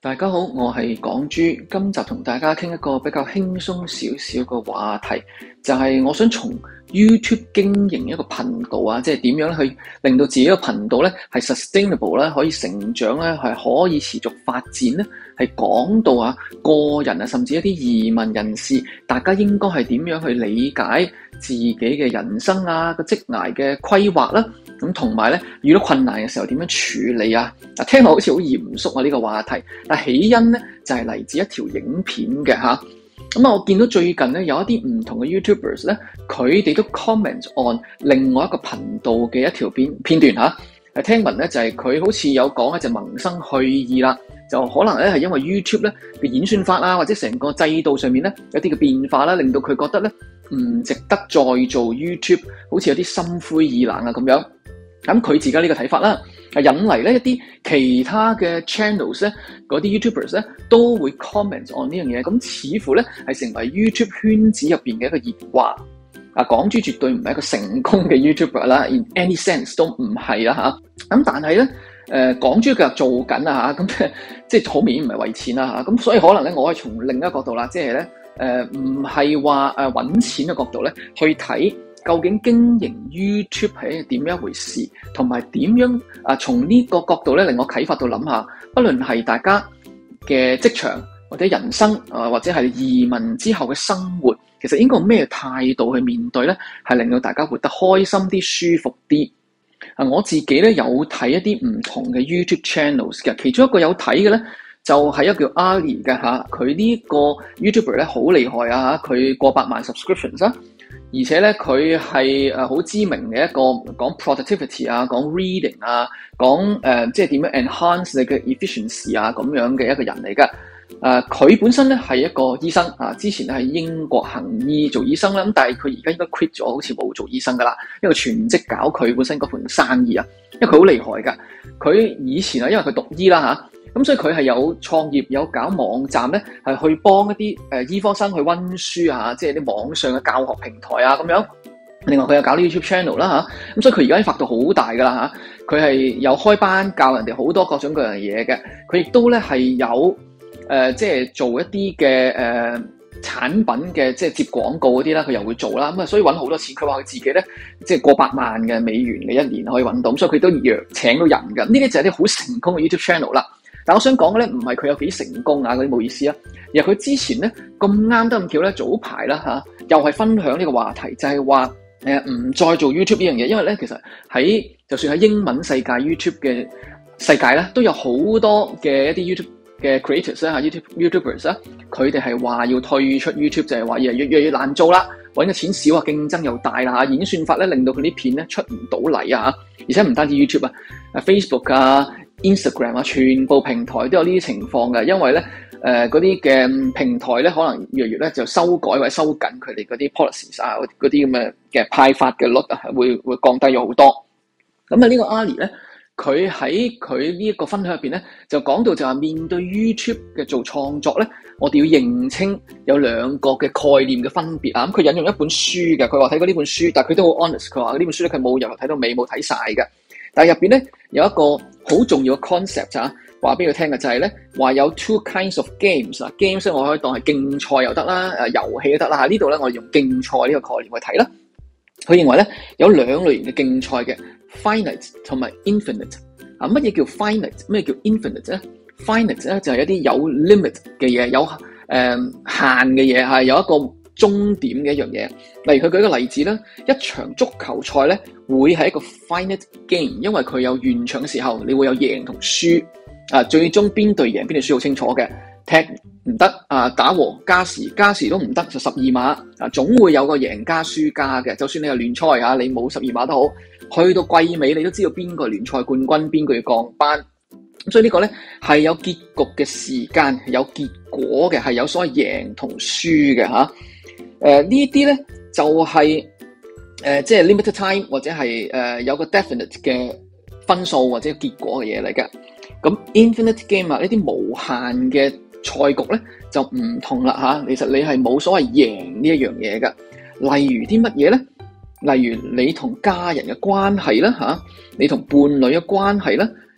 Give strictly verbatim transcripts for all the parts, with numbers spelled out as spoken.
大家好，我係港豬，今集同大家傾一個比較輕鬆少少嘅話題，就係我想從 YouTube 經營一個頻道啊，即係點樣去令到自己個頻道咧係 sustainable 咧，可以成長咧，係可以持續發展咧，係講到啊個人啊，甚至一啲移民人士，大家應該係點樣去理解自己嘅人生啊個職涯嘅規劃啦，咁同埋咧遇到困難嘅時候點樣處理啊？嗱，聽落好似好嚴肅啊呢個話題，但起因咧就係嚟自一條影片嘅吓。咁啊，我見到最近咧有一啲唔同嘅 YouTubers 咧，佢哋都 comment on 另外一個頻道嘅一條片片段吓。誒，聽聞咧就係佢好似有講一隻萌生去意啦，就可能咧係因為 YouTube 咧嘅演算法啊，或者成個制度上面咧有啲嘅變化啦，令到佢覺得咧唔值得再做 YouTube， 好似有啲心灰意冷啊咁樣。咁佢自己呢個睇法啦，引嚟咧一啲其他嘅 channels 咧，嗰啲 YouTubers 咧都會 comment on 呢樣嘢，咁似乎咧係成為 YouTube 圈子入邊嘅一個熱話。啊，港豬絕對唔係一個成功嘅 YouTuber 啦 ，in any sense 都唔係啦吓。咁但係咧，誒、呃、港豬佢又做緊啊吓，咁即係好明顯唔係為錢啦吓。咁所以可能咧，我係從另一個角度啦，即係咧誒唔係話誒揾錢嘅角度咧去睇。究竟經營 YouTube 係點樣一回事，同埋點樣啊？從呢個角度咧，令我啟發到諗下，不論係大家嘅職場或者人生啊，或者係移民之後嘅生活，其實應該用咩態度去面對咧，係令到大家活得開心啲、舒服啲。啊，我自己咧有睇一啲唔同嘅 YouTube channels 嘅，其中一個有睇嘅咧就係、是、一個叫 Ali 嘅吓，佢呢個 YouTuber 咧好厲害啊吓，佢過百萬 subscriptions 啊。而且咧，佢係誒好知名嘅一個講 productivity 啊，講 reading 啊，講誒、呃、即係點樣 enhance 你嘅 efficiency 啊咁樣嘅一個人嚟㗎。誒、呃，佢本身咧係一個醫生啊，之前咧喺英國行醫做醫生啦，咁但係佢而家應該 quit 咗，好似冇做醫生㗎啦，因為全職搞佢本身嗰盤生意啊，因為佢好厲害㗎。佢以前啊，因為佢讀醫啦嚇。咁所以佢係有創業有搞網站咧，係去幫一啲誒、呃、醫科生去溫書啊，即係啲網上嘅教學平台啊咁樣。另外佢又搞啲 YouTube channel 啦、啊、嚇，咁所以佢而家啲發到好大噶啦嚇。佢、啊、係有開班教人哋好多各種各樣嘢嘅。佢亦都咧係有誒、呃、即係做一啲嘅誒產品嘅即係接廣告嗰啲啦，佢又會做啦。咁啊，所以揾好多錢。佢話佢自己咧即係過百萬嘅美元嘅一年可以揾到，咁所以佢都約請到人㗎。呢啲就係啲好成功嘅 YouTube channel 啦。但我想講嘅咧，唔係佢有幾成功啊，嗰啲冇意思啊。而係佢之前咧咁啱得咁巧咧，早排啦嚇，又係分享呢個話題，就係話誒唔再做 YouTube 呢樣嘢，因為咧其實喺就算喺英文世界 YouTube 嘅世界咧，都有好多嘅一啲 YouTube 嘅 creators 啦嚇 YouTube YouTubers 啦，佢哋係話要退出 YouTube， 就係話越嚟越越嚟越難做啦，揾嘅錢少啊，競爭又大啦嚇，演算法咧令到佢啲片咧出唔到嚟啊嚇，而且唔單止 YouTube 啊，啊 Facebook 啊。Instagram 啊，全部平台都有呢啲情況嘅，因為咧誒嗰啲嘅平台咧，可能越嚟越咧就修改或者收緊佢哋嗰啲 policies 啊，嗰啲咁嘅嘅派發嘅率啊，會會降低咗好多。咁啊，呢個 Ali 咧，佢喺佢呢一個分享入邊咧，就講到就話面對 YouTube 嘅做創作咧，我哋要認清有兩個嘅概念嘅分別啊。咁佢引用一本書嘅，佢話睇過呢本書，但係佢都好 honest，佢話呢本書咧佢冇由頭睇到尾冇睇晒嘅。但係入邊咧有一個好重要嘅 concept 啊，話俾佢聽嘅就係咧話有 two kinds of games 啊 ，games 我可以當係競賽又得啦，誒遊戲都得啦嚇。呢度咧我哋用競賽呢個概念去睇啦。佢認為咧有兩類型嘅競賽嘅 finite 同埋 infinite 啊。乜嘢叫 finite？ 咩叫 infinite 咧 ？finite 咧就係一啲有 limit 嘅嘢，有誒、呃、限嘅嘢係有一個終點嘅一樣嘢。例如佢舉個例子啦，一場足球賽咧會係一個 finite game， 因為佢有完場嘅時候，你會有贏同輸啊，最終邊隊贏邊隊輸好清楚嘅。踢唔得啊，打和加時加時都唔得，就十二碼啊，總會有個贏家輸家嘅。就算你係聯賽啊，你冇十二碼都好，去到季尾你都知道邊個係聯賽冠軍，邊個要降班。咁所以呢個咧係有結局嘅時間，有結果嘅，係有所謂贏同輸嘅吓。誒、呃、呢啲咧就係、是、誒、呃、即係 limited time 或者係誒、呃、有個 definite 嘅分數或者結果嘅嘢嚟嘅。咁 infinite game 啊，呢啲無限嘅賽局咧就唔同啦吓。其實你係冇所謂贏呢一樣嘢嘅。例如啲乜嘢咧？例如你同家人嘅關係啦吓，你同伴侶嘅關係啦。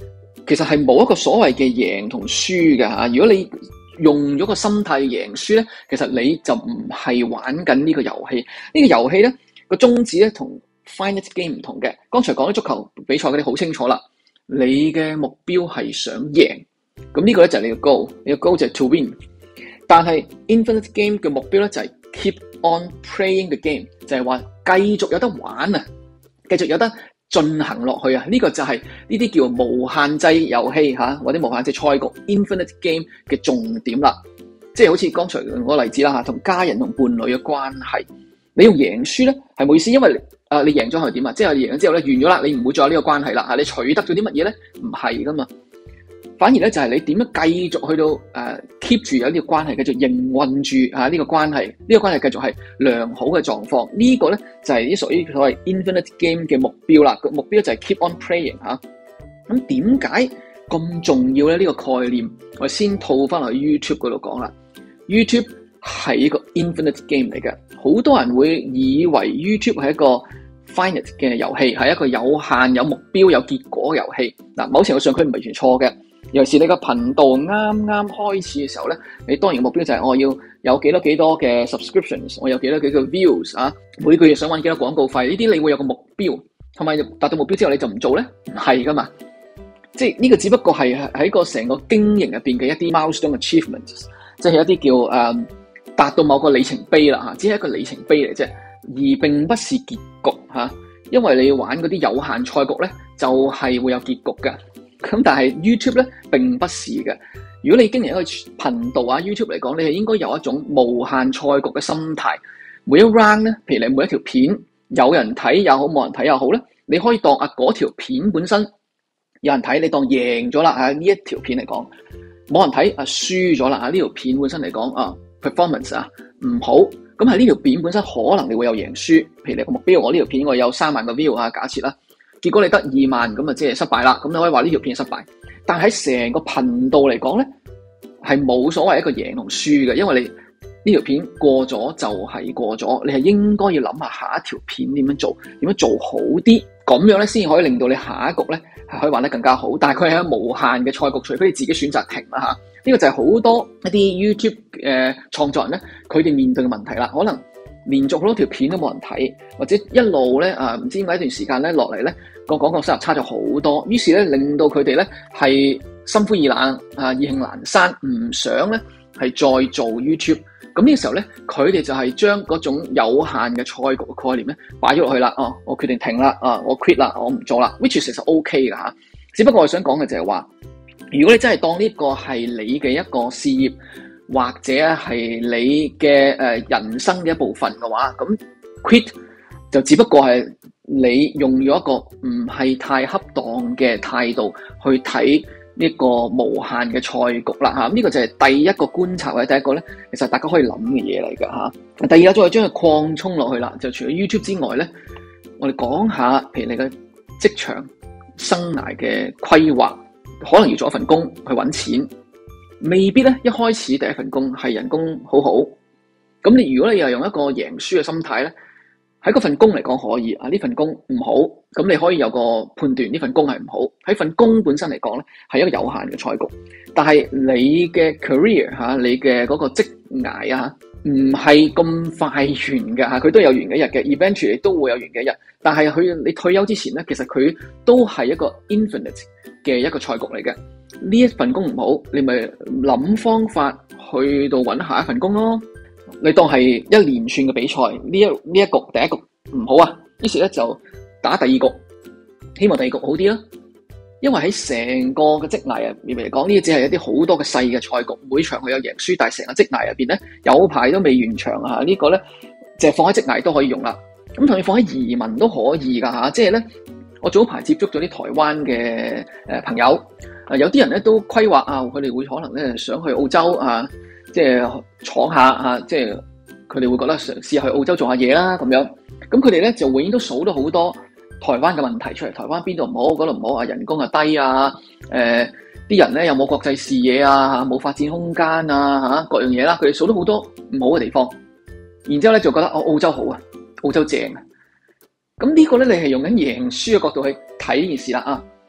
其實係冇一個所謂嘅贏同輸嘅嚇。如果你用咗個心態贏輸咧，其實你就唔係玩緊呢個遊戲。呢個遊戲咧個宗旨咧同 Finite Game 唔同嘅。剛才講啲足球比賽嗰啲好清楚啦，你嘅目標係想贏，咁呢個咧就係你嘅 goal，你嘅 goal 就係 to win。但係 Infinite Game 嘅目標咧就係 keep on playing the game， 就係話繼續有得玩啊，繼續有得進行落去啊！呢、這個就係呢啲叫無限制遊戲嚇，或者無限制賽局 Infinite Game 嘅重點啦。即係好似剛才嗰個例子啦嚇，同家人同伴侶嘅關係，你用贏輸咧係冇意思，因為誒、呃、你贏咗係點啊？即係贏咗之後咧完咗啦，你唔會再有呢個關係啦嚇，你取得咗啲乜嘢咧？唔係噶嘛。反而咧就係你點樣繼續去到誒、uh, keep 住有呢個關係，繼續營運住啊呢、這個關係，呢、這個關係繼續係良好嘅狀況。這個、呢個咧就係啲屬於所謂 Infinite Game 嘅目標啦。個目標就係 keep on playing 嚇、啊。咁點解咁重要咧？呢、這個概念我先套翻落去 YouTube 嗰度講啦。YouTube 係一個 Infinite Game 嚟嘅，好多人會以為 YouTube 係一個 Finite 嘅遊戲，係一個有限、有目標、有結果嘅遊戲。嗱，某程度上佢唔係完全錯嘅。尤其是你個頻道啱啱開始嘅時候咧，你當然目標就係我要有幾多幾多嘅 subscriptions， 我有幾多幾個 views 啊，每個月想揾幾多廣告費，呢啲你會有個目標，同埋達到目標之後你就唔做咧，唔係噶嘛，即係呢個只不過係喺個成個經營入邊嘅一啲 milestone achievements， 即係一啲叫誒、呃、達到某個里程碑啦嚇，只係一個里程碑嚟啫，而並不是結局嚇、啊，因為你玩嗰啲有限賽局咧，就係、是、會有結局嘅。咁但係 YouTube 咧並不是嘅。如果你經營一個頻道啊 YouTube 嚟講，你係應該有一種無限賽局嘅心態。每一 round 咧，譬如你每一條片有人睇又好，冇人睇又好咧，你可以當啊嗰條片本身有人睇，你當贏咗啦啊！呢一條片嚟講，冇人睇啊輸咗啦啊！呢條片本身嚟講啊 performance 啊唔好，咁係呢條片本身可能你會有贏輸。譬如你個目標，我呢條片我有三萬個 view 啊，假設啦。結果你得二萬咁啊，即係失敗啦。咁你可以話呢條片失敗。但喺成個頻道嚟講咧，係冇所謂一個贏同輸嘅，因為你呢條片過咗就係過咗，你係應該要諗下下一條片點樣做，點樣做好啲，咁樣咧先可以令到你下一局咧係可以玩得更加好。但係佢係一個無限嘅賽局，除非你自己選擇停啦嚇。呢個就係好多一啲 YouTube 誒創作人咧，佢哋面對嘅問題啦，可能連續好多條片都冇人睇，或者一路咧啊唔知點解一段時間咧落嚟咧個廣告收入差咗好多，於是咧令到佢哋咧係心灰意冷啊，意興闌珊，唔想咧係再做 YouTube。咁呢個時候咧，佢哋就係將嗰種有限嘅賽局嘅概念咧擺咗落去啦。哦，我決定停啦，啊，我 quit 啦，我唔做啦。which 其實 OK 噶嚇，只不過我想講嘅就係話，如果你真係當呢個係你嘅一個事業，或者係你嘅誒人生嘅一部分嘅話，咁 quit 就只不過係你用咗一個唔係太恰當嘅態度去睇呢個無限嘅賽局啦嚇。呢個就係第一個觀察，或者第一個咧，其實大家可以諗嘅嘢嚟㗎嚇。第二個再將佢擴充落去啦，就除咗 YouTube 之外咧，我哋講下譬如你嘅職場生涯嘅規劃，可能要做一份工去揾錢。未必咧，一開始第一份工係人工好好，咁你如果你又用一個贏輸嘅心態咧，喺嗰份工嚟講可以啊，呢份工唔好，咁你可以有個判斷呢份工係唔好。喺份工本身嚟講咧，係一個有限嘅賽局，但係你嘅 career 嚇，你嘅嗰個職涯啊，唔係咁快完嘅嚇，佢都有完嘅一日嘅 eventually 都會有完嘅一日。但係佢你退休之前咧，其實佢都係一個 infinite 嘅一個賽局嚟嘅。呢一份工唔好，你咪諗方法去到揾下一份工咯。你當係一連串嘅比賽，呢一呢一局第一局唔好啊，於是咧就打第二局，希望第二局好啲啦。因為喺成個嘅職涯入面嚟講，呢啲只係一啲好多嘅細嘅賽局，每場佢有贏輸，但係成個職涯入邊咧有排都未完場啊！這個、呢個咧就係放喺職涯都可以用啦。咁同你放喺移民都可以噶嚇，即係咧我早排接觸咗啲台灣嘅誒朋友。啊，有啲人咧都規劃啊，佢哋會可能咧想去澳洲啊，即係闖下啊，即係佢哋會覺得嘗試去澳洲做下嘢啦咁樣。咁佢哋咧就永遠都數到好多台灣嘅問題出嚟，台灣邊度唔好，嗰度唔好啊，人工啊低啊，誒、呃、啲人咧有冇國際視野啊，冇發展空間啊，嚇各樣嘢啦，佢哋數到好多唔好嘅地方。然之後咧就覺得哦澳洲好啊，澳洲正啊。咁呢個咧你係用緊贏輸嘅角度去睇呢件事啦啊。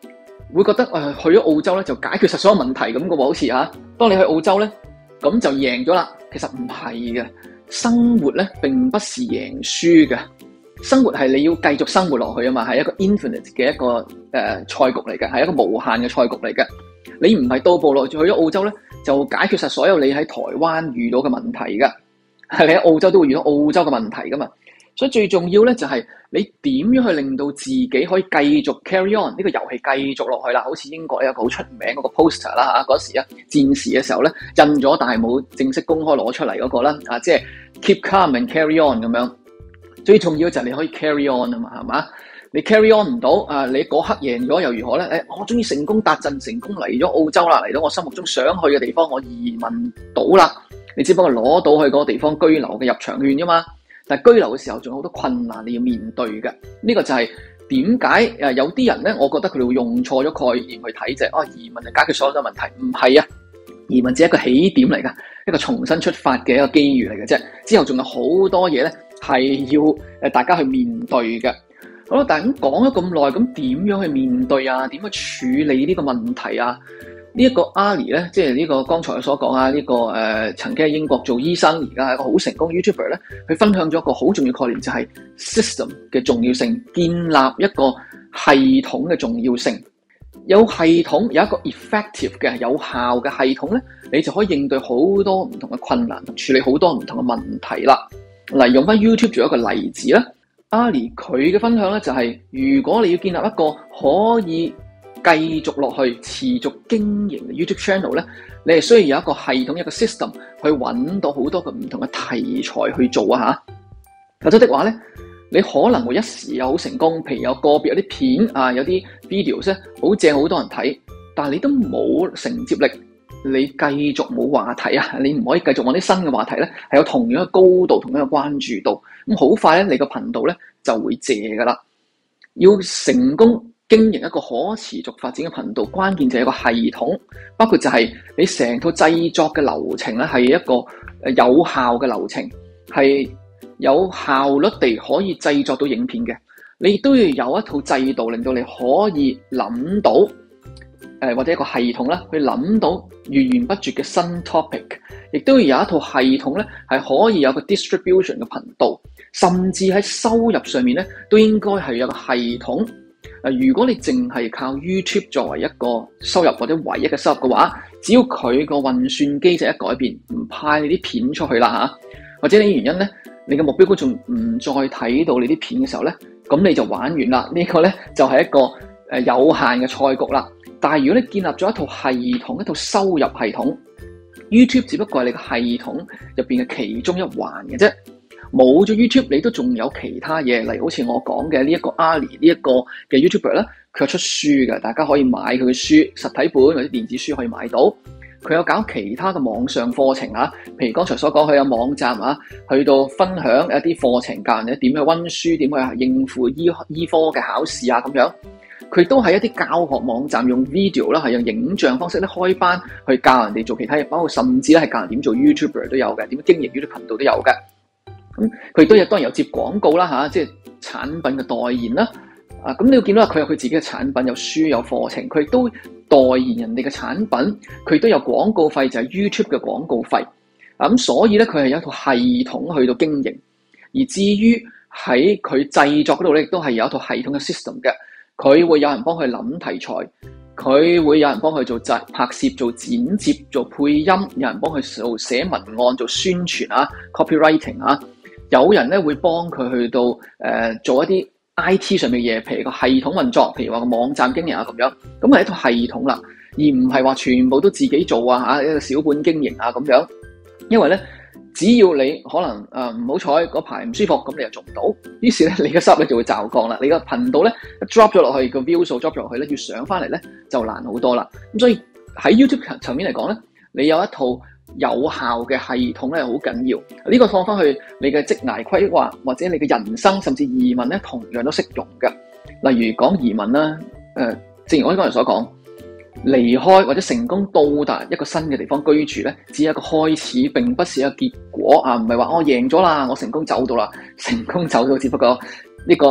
會覺得誒、呃、去咗澳洲咧就解決晒所有問題咁嘅喎，好似嚇。當你去澳洲咧，咁就贏咗啦。其實唔係嘅，生活咧並不是贏輸嘅。生活係你要繼續生活落去啊嘛，係一個 infinite 嘅一個誒、呃、賽局嚟嘅，係一個無限嘅賽局嚟嘅。你唔係到步落去咗澳洲咧，就解決晒所有你喺台灣遇到嘅問題㗎。係你喺澳洲都會遇到澳洲嘅問題噶嘛。所以最重要咧就係你點樣去令到自己可以繼續 carry on 呢個遊戲繼續落去啦。好似英國有一個好出名嗰個 poster 啦嚇，嗰時啊戰時嘅時候咧印咗，但係冇正式公開攞出嚟嗰個啦啊，即係 keep calm and carry on 咁樣。最重要就係你可以 carry on 啊嘛，係嘛？你 carry on 唔到啊，你嗰刻贏咗又如何咧？誒，我終於成功達陣，成功嚟咗澳洲啦，嚟到我心目中想去嘅地方，我移民到啦。你只不過攞到去嗰個地方居留嘅入場券啫嘛。但係居留嘅時候仲有好多困難你要面對嘅。呢個就係點解誒有啲人咧，我覺得佢哋會用錯咗概念去睇啫。啊，移民就解決所有嘅問題，唔係啊，移民只係一個起點嚟㗎，一個重新出發嘅一個機遇嚟嘅啫。之後仲有好多嘢咧係要誒大家去面對嘅。好啦，但係咁講咗咁耐，咁點樣去面對啊？點去處理呢個問題啊？呢、這、一個 Ali 咧，即係呢個剛才所講啊，呢、這個誒、呃、曾經喺英國做醫生，而家係一個好成功 YouTuber 咧，佢分享咗一個好重要概念，就係 system 嘅重要性，建立一個系統嘅重要性。有系統，有一個 effective 嘅有效嘅系統咧，你就可以應對好多唔同嘅困難，處理好多唔同嘅問題啦。嚟用翻 YouTube 做一個例子啦。Ali 佢嘅分享咧就係、是，如果你要建立一個可以繼續落去持續經營嘅 YouTube channel 咧，你係需要有一個系統一個 system 去揾到好多個唔同嘅題材去做啊嚇。否則的話咧，你可能會一時又好成功，譬如有個別有啲片啊，有啲 videos 咧好正，好多人睇，但係你都冇承接力，你繼續冇話題啊，你唔可以繼續揾啲新嘅話題咧，係有同樣嘅高度、同樣嘅關注度，咁好快咧，你個頻道咧就會謝噶啦。要成功經營一個可持續發展嘅頻道，關鍵就係一個系統，包括就係你成套製作嘅流程咧係一個有效嘅流程，係有效率地可以製作到影片嘅。你都要有一套制度，令到你可以諗到誒、呃、或者一個系統咧，去諗到源源不絕嘅新 topic， 亦都要有一套系統咧，係可以有個 distribution 嘅頻道，甚至喺收入上面咧，都應該係有個系統。如果你淨係靠 YouTube 作為一個收入或者唯一嘅收入嘅話，只要佢個運算機制一改變，唔派你啲片出去啦嚇，或者你原因咧，你嘅目標觀眾唔再睇到你啲片嘅時候咧，咁你就玩完啦。呢個咧就係一個誒有限嘅賽局啦。但係如果你建立咗一套系統，一套收入系統， YouTube 只不過係你個系統入邊嘅其中一環嘅啫。冇咗 YouTube， 你都仲有其他嘢，例如好似我講嘅呢一個 Ali 呢一個嘅 YouTuber 咧，佢有出書嘅，大家可以買佢嘅書，實體本或者電子書可以買到。佢有搞其他嘅網上課程啊，譬如剛才所講，佢有網站啊，去到分享一啲課程，教人哋點去溫書，點去應付醫醫科嘅考試啊咁樣。佢都係一啲教學網站，用 video 啦，係用影像方式咧開班去教人哋做其他嘢，包括甚至咧係教人點做 YouTuber 都有嘅，點經營 YouTube 頻道都有嘅。咁佢都有當然有接廣告啦嚇，即係產品嘅代言啦。啊，咁你要見到佢有佢自己嘅產品，有書有課程，佢都代言人哋嘅產品，佢都有廣告費，就係 YouTube 嘅廣告費。啊，咁所以咧佢係有一套系統去到經營。而至於喺佢製作嗰度咧，亦都係有一套系統嘅 system 嘅。佢會有人幫佢諗題材，佢會有人幫佢做製拍攝、做剪接、做配音，有人幫佢做寫文案、做宣傳啊、copywriting 啊。有人咧會幫佢去到誒、呃、做一啲 I T 上面嘅嘢，譬如個系統運作，譬如話個網站經營啊咁樣，咁係一套系統啦，而唔係話全部都自己做啊嚇，一個小本經營啊咁樣。因為咧，只要你可能誒唔好彩嗰排唔舒服，咁你又做唔到，於是咧你嘅收入咧就會驟降啦，你個頻道咧 drop 咗落去，個 view 數 drop 咗落去咧，要上翻嚟咧就難好多啦。咁所以喺 YouTube 層面嚟講咧，你有一套有效嘅系統咧，好緊要。呢、這個放翻去你嘅職涯規劃，或者你嘅人生，甚至移民咧，同樣都適用嘅。例如講移民啦，誒、呃，正如我剛才所講，離開或者成功到達一個新嘅地方居住咧，只係一個開始，並不是一個結果啊！唔係話我贏咗啦，我成功走到啦，成功走到只不過呢個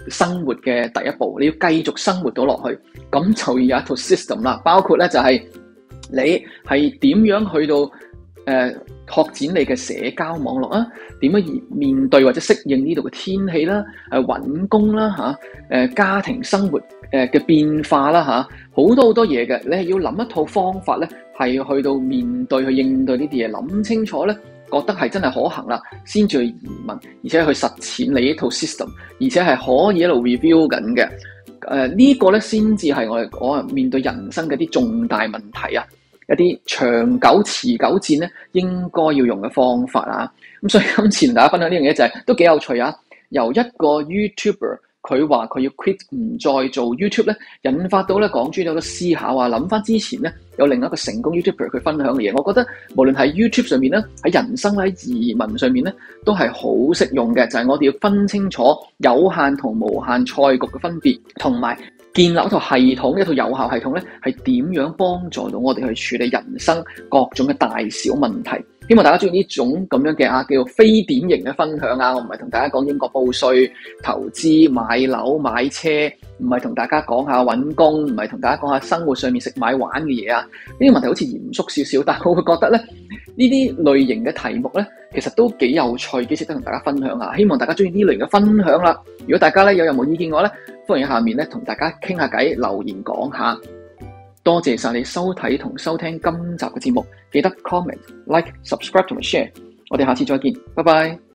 生活嘅第一步，你要繼續生活到落去，咁就要有一套 system 啦。包括咧就係、是、你係點樣去到誒、呃、拓展你嘅社交網絡啊？點樣而面對或者適應呢度嘅天氣啦？誒揾工啦嚇，誒、呃、家庭生活誒嘅變化啦嚇，好多好多嘢嘅，你係要諗一套方法咧，係去到面對去應對呢啲嘢，諗清楚咧。覺得係真係可行啦，先至去移民，而且去實踐你呢套 system， 而且係可以一路 review 緊嘅。誒、呃這個、呢個咧先至係我哋我面對人生嘅啲重大問題啊，一啲長久持久戰咧應該要用嘅方法啊。咁所以今次同大家分享呢樣嘢就係、是、都幾有趣啊。由一個 YouTuber 佢話佢要 quit 唔再做 YouTube 咧，引發到咧港豬有好多思考啊，諗翻之前咧有另一個成功 YouTuber 佢分享嘅嘢，我覺得無論喺 YouTube 上面咧，喺人生喺移民上面咧，都係好適用嘅，就係、是、我哋要分清楚有限同無限賽局嘅分別，同埋建立一套系統，一套有效系統咧，係點樣幫助到我哋去處理人生各種嘅大小問題。希望大家中意呢種咁樣嘅啊，叫做非典型嘅分享啊！我唔係同大家講英國報稅、投資、買樓、買車，唔係同大家講下揾工，唔係同大家講下生活上面食買玩嘅嘢啊！呢啲問題好似嚴肅少少，但係我會覺得咧，呢啲類型嘅題目咧，其實都幾有趣，幾值得同大家分享啊！希望大家中意呢類型嘅分享啦。如果大家咧有任何意見嘅話咧，歡迎喺下面咧同大家傾下偈，留言講下。多謝晒你收睇同收聽今集嘅節目，記得 comment、like、subscribe 同埋 share。我哋下次再見，拜拜。